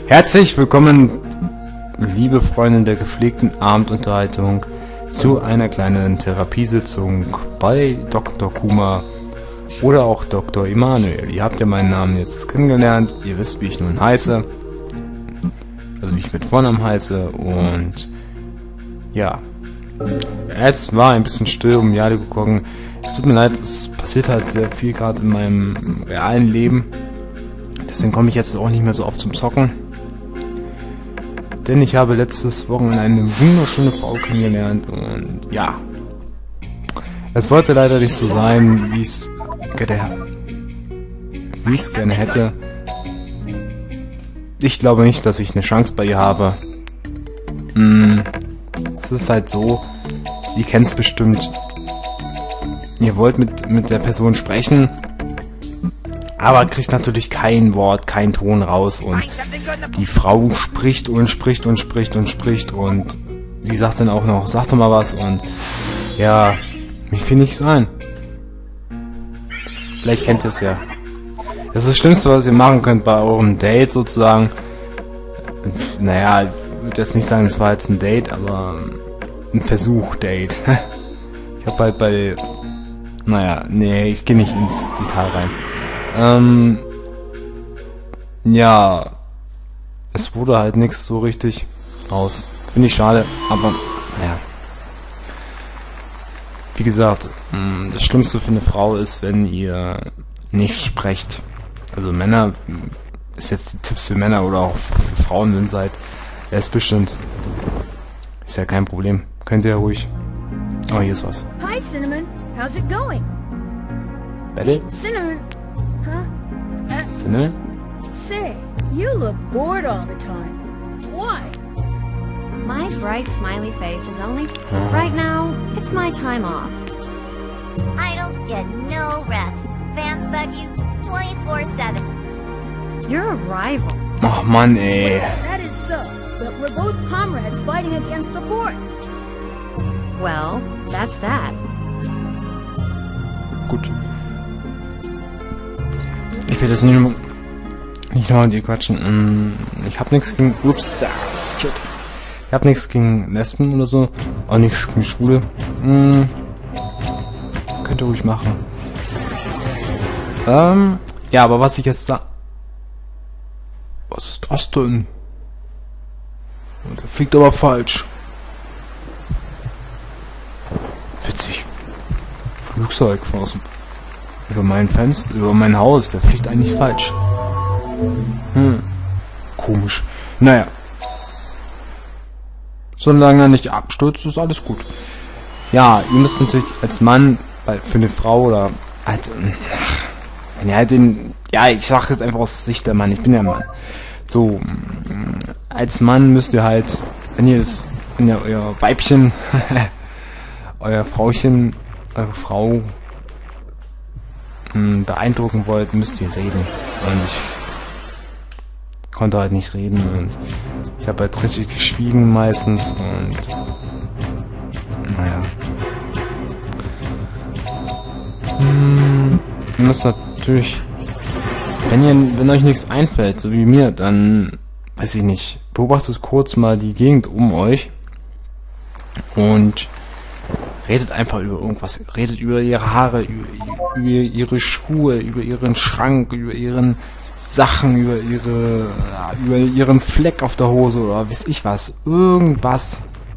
Herzlich willkommen, liebe Freunde der gepflegten Abendunterhaltung, zu einer kleinen Therapiesitzung bei Dr. Kuma oder auch Dr. Emanuel. Ihr habt ja meinen Namen jetzt kennengelernt, ihr wisst, wie ich nun heiße, also wie ich mit Vornamen heiße, und ja, es war ein bisschen still um Jade geguckt. Es tut mir leid, es passiert halt sehr viel gerade in meinem realen Leben, deswegen komme ich jetzt auch nicht mehr so oft zum Zocken. Denn ich habe letztes Wochenende eine wunderschöne Frau kennengelernt und ja, es wollte leider nicht so sein, wie ich es gerne hätte. Ich glaube nicht, dass ich eine Chance bei ihr habe. Es ist halt so, ihr kennt es bestimmt, ihr wollt mit der Person sprechen, aber kriegt natürlich kein Wort, kein Ton raus und die Frau spricht und spricht und spricht und spricht und sie sagt dann auch noch, sag doch mal was und ja, mir fiel nichts ein. Vielleicht kennt ihr es ja. Das ist das Schlimmste, was ihr machen könnt bei eurem Date sozusagen. Naja, ich würde jetzt nicht sagen, es war jetzt ein Date, aber ein Versuch-Date. Ich habe halt bei... Naja, nee, ich gehe nicht ins Detail rein. Ja, es wurde halt nichts so richtig raus. Finde ich schade, aber naja. Wie gesagt, das Schlimmste für eine Frau ist, wenn ihr nicht sprecht. Also Männer, ist jetzt Tipps für Männer oder auch für Frauen, wenn seid, er ist bestimmt. Ist ja kein Problem. Könnt ihr ja ruhig. Oh, hier ist was. Hi, Cinnamon. How's it going? Betty? Cinnamon. Huh? Cinnamon? Say, you look bored all the time. Why? My bright smiley face is only... Right now, it's my time off. Idols get no rest. Fans bug you 24/7. You're a rival. Ach Mann, ey. That is so, but we're both comrades fighting against the forest. Well, that's that. Gut. Ich will jetzt nicht noch mit dir quatschen. Ich hab nichts gegen... Ups, shit. Ich hab nichts gegen Lesben oder so. Auch nichts gegen Schwule. Könnt ihr ruhig machen. Ja, aber was ich jetzt sag... Was ist das denn? Der fliegt aber falsch. Witzig. Flugzeug von außen. Über mein Fenster, über mein Haus. Der fliegt eigentlich falsch. Komisch. Naja. Solange er nicht abstürzt, ist alles gut. Ja, ihr müsst natürlich als Mann, für eine Frau oder halt, wenn ihr halt den, ja, ich sag jetzt einfach aus Sicht der Mann, ich bin ja Mann. So, als Mann müsst ihr halt, wenn ihr euer Weibchen, euer Frauchen, eure Frau beeindrucken wollt, müsst ihr reden. Und ich konnte halt nicht reden und ich habe halt richtig geschwiegen meistens und naja. Ihr müsst natürlich, wenn euch nichts einfällt, so wie mir, dann, weiß ich nicht, beobachtet kurz mal die Gegend um euch und redet einfach über irgendwas. Redet über ihre Haare, über ihre Schuhe, über ihren Schrank, über ihren Sachen, über ihren Fleck auf der Hose oder weiß ich was. Irgendwas.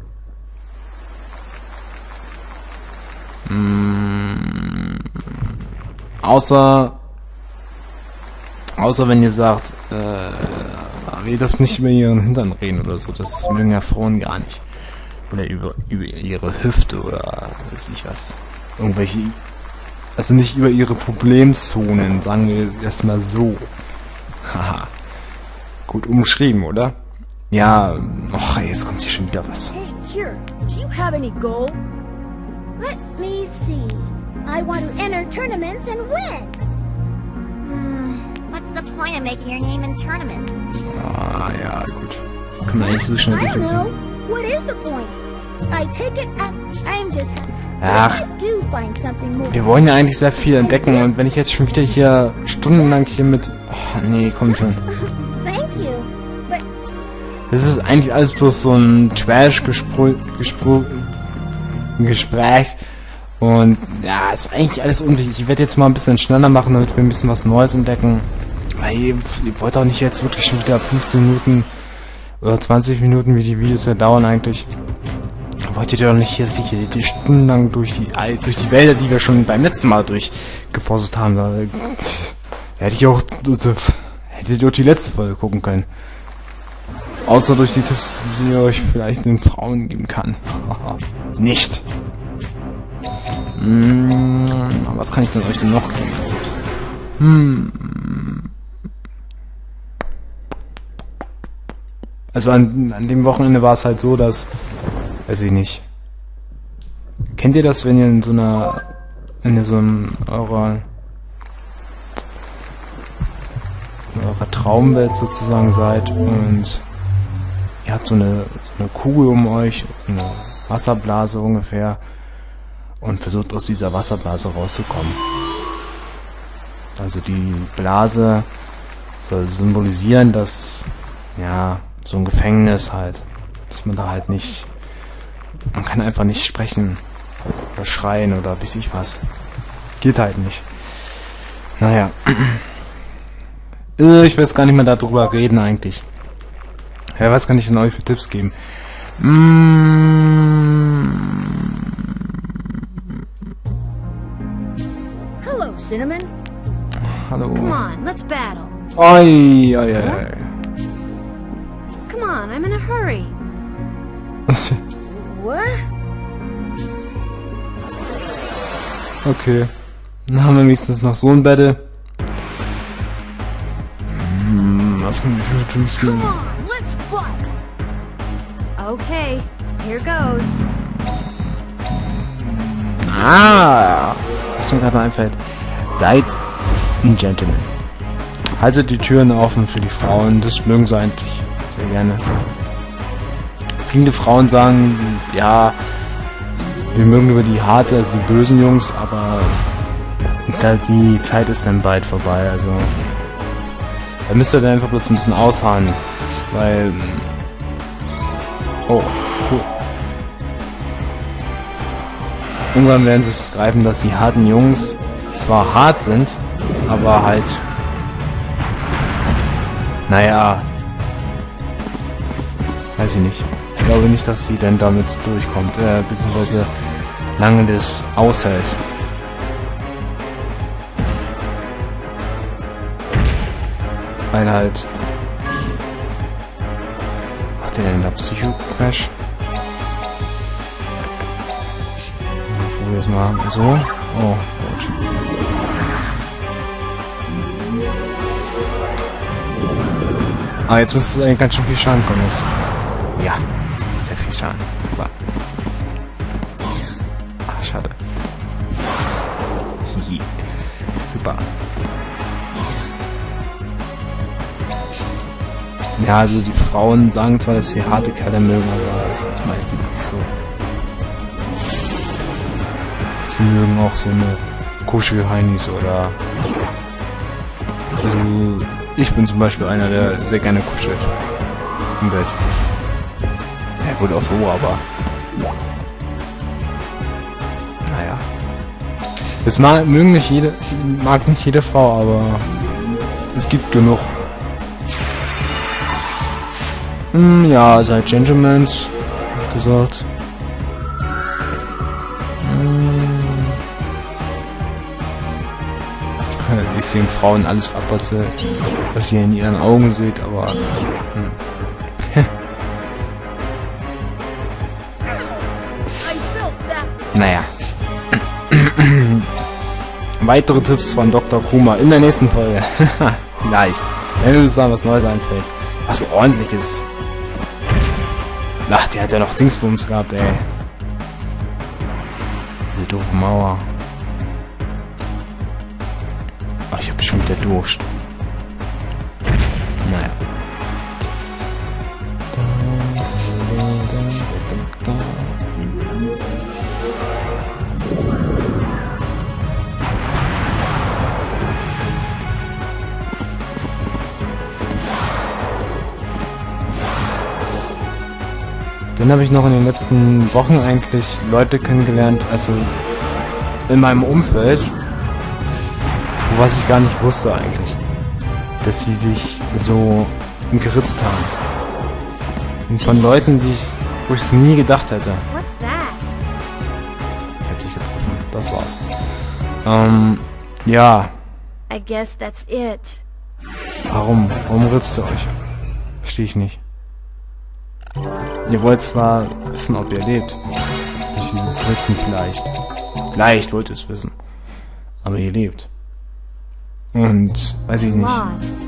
Außer wenn ihr sagt, ihr dürft nicht über ihren Hintern reden oder so. Das mögen ja Frauen gar nicht. Oder über ihre Hüfte oder weiß ich was. Irgendwelche, also nicht über ihre Problemzonen, sagen wir erstmal so. Haha. Gut umschrieben, oder? Ja, och, jetzt kommt hier schon wieder was. Hey, Cure, do you have any goal? Let me see. I want to enter tournaments and win. What's the point of making your name in tournaments? Ah, ja, gut. Das kann man eigentlich so schnell I don't know. durchlesen. What is the point? I take it up. I'm just... Ach, I do find something more. wir wollen ja eigentlich sehr viel entdecken und wenn ich jetzt schon wieder hier stundenlang hier mit... Oh, nee, komm schon. Thank you. But Das ist eigentlich alles bloß so ein Trash-Gespräch. Und ja, ist eigentlich alles unwichtig. Ich werde jetzt mal ein bisschen schneller machen, damit wir ein bisschen was Neues entdecken. Weil ihr wollt auch nicht jetzt wirklich schon wieder 15 Minuten oder 20 Minuten, wie die Videos ja dauern eigentlich. Wollt ihr doch nicht hier, dass ich hier die stundenlang durch die Wälder, die wir schon beim letzten Mal durchgeforstet haben. Da hätte ich auch die letzte Folge gucken können. Außer durch die Tipps, die ihr euch vielleicht den Frauen geben kann. Nicht. Was kann ich denn euch denn noch geben? Tipps? Also an dem Wochenende war es halt so, dass... Weiß ich nicht. Kennt ihr das, wenn ihr in so eurer Traumwelt sozusagen seid und ihr habt so eine Kugel um euch, eine Wasserblase ungefähr, und versucht aus dieser Wasserblase rauszukommen. Also die Blase soll symbolisieren, dass, ja, so ein Gefängnis halt, dass man da halt nicht, man kann einfach nicht sprechen oder schreien oder weiß ich was. Geht halt nicht. Naja. Ich will jetzt gar nicht mehr darüber reden eigentlich. Ja, was kann ich denn euch für Tipps geben? Hello, Cinnamon. Hallo. Come on, let's battle. Oi, oi, oi. Come on, I'm in a hurry. What? Okay. Dann haben wir wenigstens noch so ein Battle. Was kann ich für Tipps geben? Come on, let's fight. Okay, here goes. Was mir gerade einfällt. Seid ein Gentleman. Haltet die Türen offen für die Frauen. Das mögen sie eigentlich sehr gerne. Viele Frauen sagen, ja, wir mögen über die harte, also die bösen Jungs, aber die Zeit ist dann bald vorbei. Also da müsst ihr dann einfach bloß ein bisschen ausharren. Weil... Oh, cool. Irgendwann werden sie es begreifen, dass die harten Jungs zwar hart sind, aber halt... Naja... Weiß ich nicht. Ich glaube nicht, dass sie denn damit durchkommt, beziehungsweise lange das aushält. Weil halt... Macht der denn da Psycho-Crash? Probier es mal so. Oh, gut. Ah, jetzt müsste es eigentlich ganz schön viel Schaden kommen jetzt. Ja, sehr viel Schaden. Super. Ach, schade. Hihi. Super. Ja, also die Frauen sagen zwar, dass sie harte Kerle mögen, aber das ist meistens nicht so. Sie mögen auch so eine Kuschelheinis oder... Also, ich bin zum Beispiel einer, der sehr gerne kuschelt. Im Bett. Ja, gut, auch so, aber... Naja. Das mag nicht jede Frau, aber... Es gibt genug. Ja, seid Gentlemans, wie gesagt. Ich sehe Frauen alles ab, was ihr in ihren Augen seht, aber... Naja. Weitere Tipps von Dr. Kuma in der nächsten Folge. Vielleicht. Wenn uns da was Neues einfällt. Was ordentliches. Ach, der hat ja noch Dingsbums gehabt, ey. Diese doofe Mauer. Ach, ich hab schon wieder Durst. Naja. Dann habe ich noch in den letzten Wochen eigentlich Leute kennengelernt, also in meinem Umfeld, was ich gar nicht wusste eigentlich, dass sie sich so geritzt haben. Und von Leuten, wo ich es nie gedacht hätte. What's that? Ich hab dich getroffen, das war's. Ja, I guess that's it. warum ritzt ihr euch? Verstehe ich nicht. Ihr wollt zwar wissen, ob ihr lebt. Durch dieses Ritzen vielleicht. Vielleicht wollt ihr es wissen. Aber ihr lebt. Und, weiß ich nicht. Lost.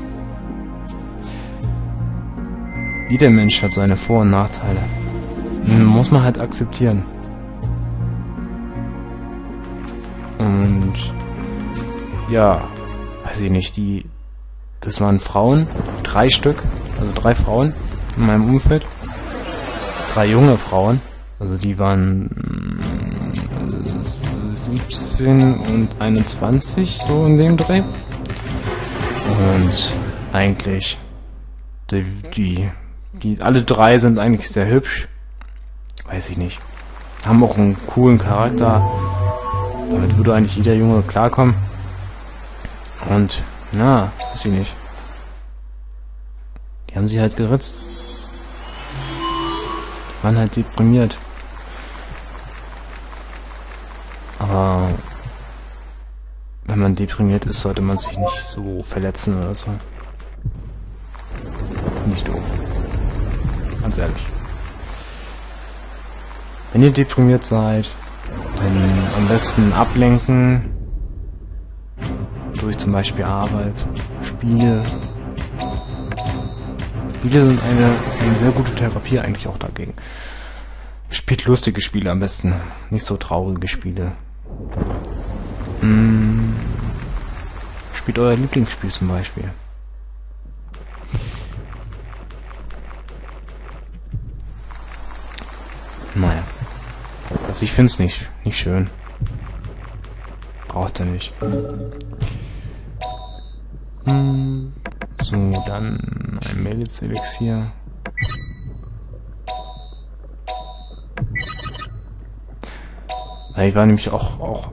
Jeder Mensch hat seine Vor- und Nachteile. Muss man halt akzeptieren. Und, ja, weiß ich nicht, das waren Frauen, 3 Stück, also 3 Frauen in meinem Umfeld. 3 junge Frauen, also die waren 17 und 21, so in dem Dreh. Und eigentlich, die alle 3 sind eigentlich sehr hübsch. Weiß ich nicht. Haben auch einen coolen Charakter. Damit würde eigentlich jeder Junge klarkommen. Und, na, weiß ich nicht. Die haben sie halt geritzt. Die waren halt deprimiert. Aber wenn man deprimiert ist, sollte man sich nicht so verletzen oder so. Nicht doof. Ganz ehrlich. Wenn ihr deprimiert seid, dann am besten ablenken. Durch zum Beispiel Arbeit, Spiele. Spiele sind eine sehr gute Therapie eigentlich auch dagegen. Spielt lustige Spiele am besten, nicht so traurige Spiele. Spielt euer Lieblingsspiel zum Beispiel. Naja. Also ich find's nicht schön. Braucht er nicht. So, dann ein Melitz-Elixier. Ich war nämlich auch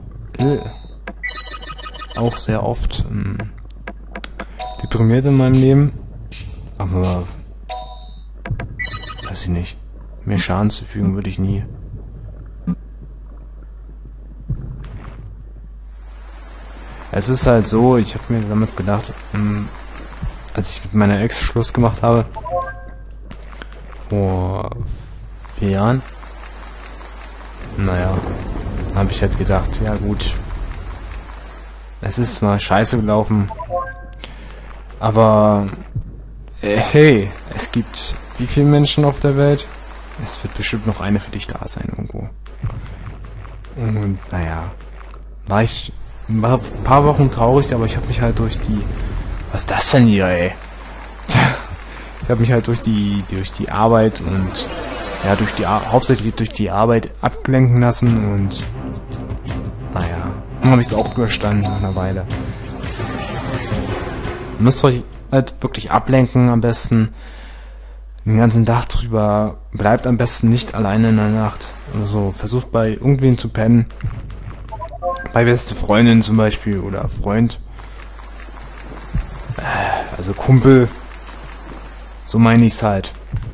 sehr oft deprimiert in meinem Leben. Aber weiß ich nicht. Mir Schaden zu fügen würde ich nie. Es ist halt so, ich habe mir damals gedacht, als ich mit meiner Ex Schluss gemacht habe, vor 4 Jahren, naja, habe ich halt gedacht, ja gut, es ist mal scheiße gelaufen, aber hey, es gibt wie viele Menschen auf der Welt? Es wird bestimmt noch eine für dich da sein irgendwo. Und naja, war ein paar Wochen traurig, aber ich habe mich halt durch die... Was ist das denn hier, ey? Ich habe mich halt durch die Arbeit und... Ja, hauptsächlich durch die Arbeit ablenken lassen und... Naja, dann habe ich es auch überstanden nach einer Weile. Ihr müsst euch halt wirklich ablenken am besten. Den ganzen Tag drüber. Bleibt am besten nicht alleine in der Nacht. Also versucht bei irgendwen zu pennen. Bei beste Freundin zum Beispiel oder Freund. Also Kumpel. So meine ich's halt.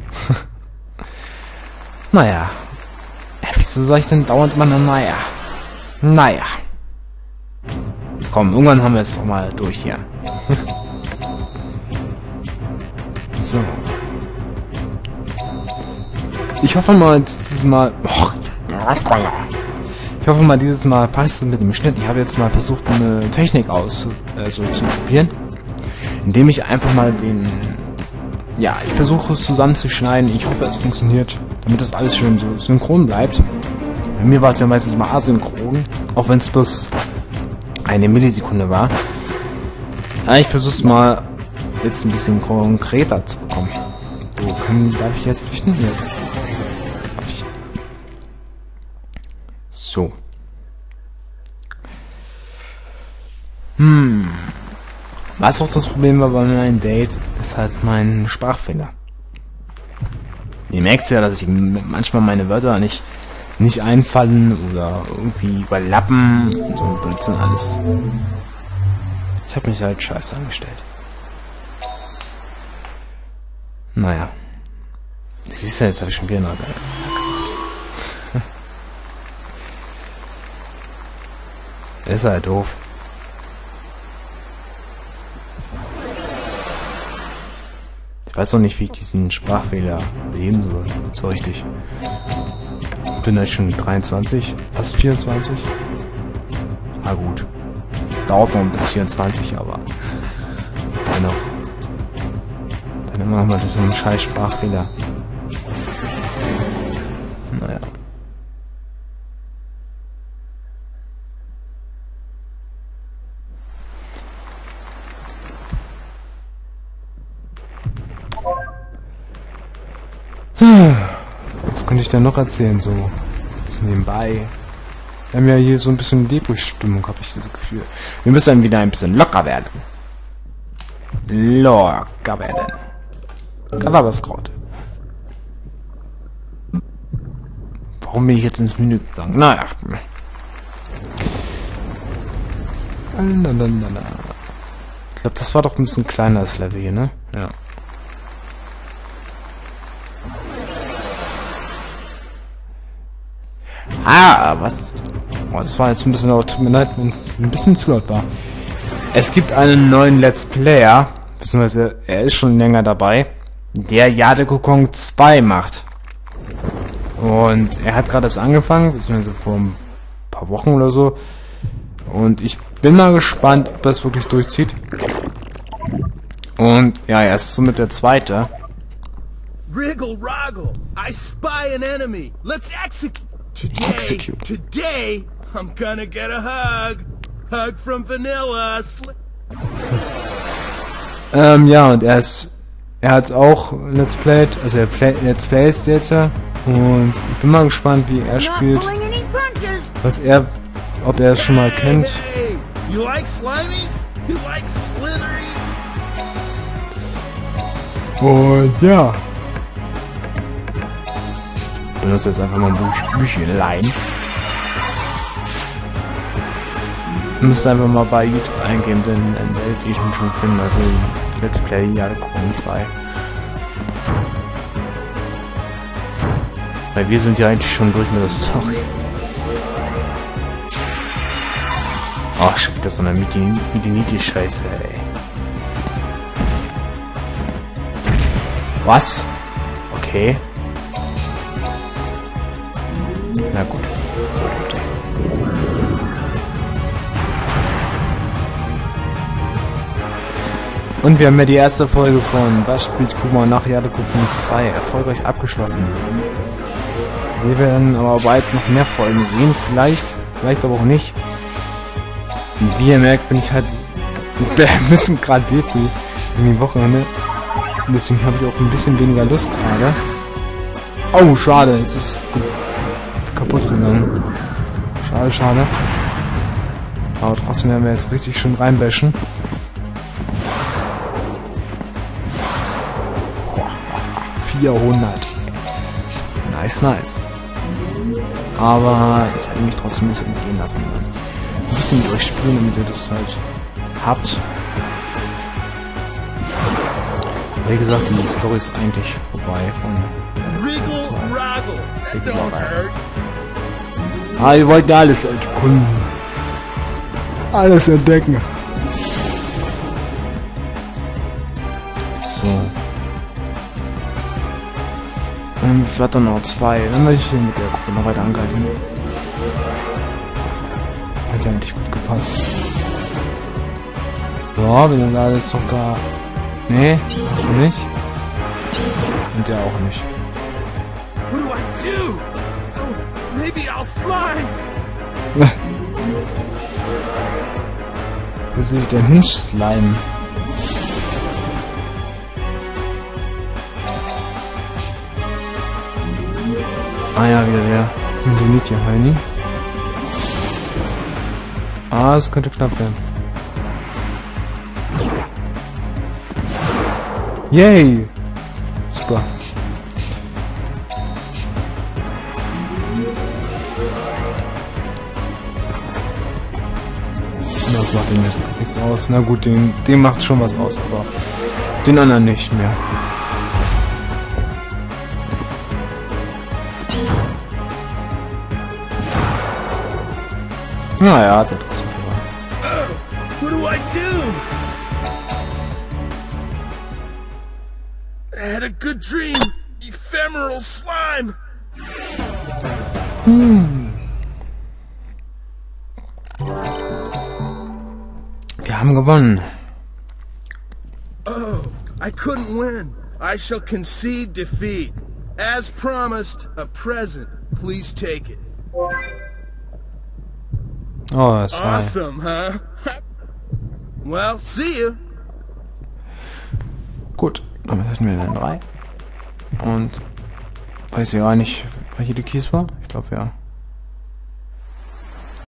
Naja. Wieso soll ich denn dauernd immer naja? Naja. Komm, irgendwann haben wir es doch mal durch hier. So. Ich hoffe mal, dieses Mal... Ich hoffe mal, dieses Mal passt es mit dem Schnitt. Ich habe jetzt mal versucht, eine Technik zu probieren. Indem ich einfach mal Ja, ich versuche es zusammenzuschneiden. Ich hoffe, es funktioniert, damit das alles schön so synchron bleibt. Bei mir war es ja meistens mal asynchron, auch wenn es bloß eine Millisekunde war. Ja, ich versuche es mal jetzt ein bisschen konkreter zu bekommen. So, darf ich jetzt flüchten? Jetzt. So. Was auch das Problem war bei meinem Date, ist halt mein Sprachfehler. Ihr merkt ja, dass ich manchmal meine Wörter nicht einfallen oder irgendwie überlappen und so Blödsinn alles. Ich habe mich halt scheiße angestellt. Naja. Siehst du, jetzt habe ich schon wieder noch gesagt. Ist halt doof. Ich weiß noch nicht, wie ich diesen Sprachfehler beheben soll. So richtig. Ich bin jetzt schon 23, fast 24. Na gut. Dauert noch bis 24, aber dennoch. Dann immer noch mal so einen scheiß Sprachfehler. Naja. Was könnte ich denn noch erzählen, so jetzt nebenbei? Wir haben ja hier so ein bisschen Depot-Stimmung, habe ich das Gefühl. Wir müssen dann wieder ein bisschen locker werden. Locker werden. Da war was gerade. Warum bin ich jetzt ins Menü gegangen? Naja. Ich glaube, das war doch ein bisschen kleiner das Level hier, ne? Ja. Was ist... Oh, das war jetzt ein bisschen laut. Tut mir leid, wenn es ein bisschen zu laut war. Es gibt einen neuen Let's Player, beziehungsweise er ist schon länger dabei, der Jade-Kokon 2 macht. Und er hat gerade erst angefangen, beziehungsweise vor ein paar Wochen oder so. Und ich bin mal gespannt, ob er es wirklich durchzieht. Und ja, er ist somit der zweite. Wriggle, Roggle, I spy an enemy. Let's execute. Today, I'm gonna get a hug. Hug from Vanilla. Ja, und er hat auch Let's Played, also Let's Plays jetzt, und ich bin mal gespannt, wie er spielt, ob er es schon mal kennt. Hey, you like Slimies? You like Slitheries? Und ja. Ich benutze jetzt einfach mal ein Büchlein. Müsst einfach mal bei YouTube eingeben, denn dann werdet ihr schon finden, also Let's Play Jade-Kokon 2. Weil wir sind ja eigentlich schon durch mit der Story. Ach, schon wieder so eine Midi-Scheiße, ey. Was? Okay. Na gut. So, Leute. Und wir haben ja die erste Folge von Was spielt Kuma nach Jade-Kokon 2 erfolgreich abgeschlossen. Wir werden aber bald noch mehr Folgen sehen, vielleicht aber auch nicht. Und wie ihr merkt, bin ich halt ein bisschen gerade Depri in die Wochenende. Und deswegen habe ich auch ein bisschen weniger Lust gerade. Oh, schade, jetzt ist es kaputt gegangen. Schade. Aber trotzdem werden wir jetzt richtig schön reinbashen. 400. Nice. Aber ich will mich trotzdem nicht entgehen lassen. Ein bisschen durchspielen, damit ihr das halt habt. Wie gesagt, die Story ist eigentlich vorbei von Wriggle, Roggle. That don't hurt. Wir wollten alles erkunden. Alles entdecken. So. Wird dann noch 2. Dann will ich hier mit der Gruppe noch weiter angreifen. Hat ja eigentlich gut gepasst. Ja, wenn er ist doch da. Nee, macht er nicht. Und der auch nicht. What do I do? Oh, maybe I'll slime. Wo sich denn hinschleimen? Ah ja, wieder der Indonesier Heini. Es könnte knapp werden. Yay! Super. Das macht dem jetzt nichts aus. Na gut, dem macht schon was aus, aber den anderen nicht mehr. Naja, hat er trotzdem verloren. What do I do? I had a good dream. Ephemeral slime. Wir haben gewonnen. Oh, I couldn't win. I shall concede defeat. As promised, a present. Please take it. Oh, das war... Awesome, huh? Well, see you. Gut, damit hatten wir dann 3. Und weiß ich auch nicht, welche die Keys war. Ich glaube, ja.